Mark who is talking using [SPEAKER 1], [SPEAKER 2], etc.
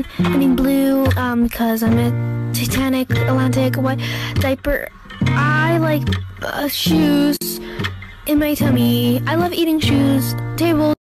[SPEAKER 1] green, I mean blue, because I'm a Titanic, Atlantic, white diaper. I like shoes in my tummy. I love eating shoes, tables.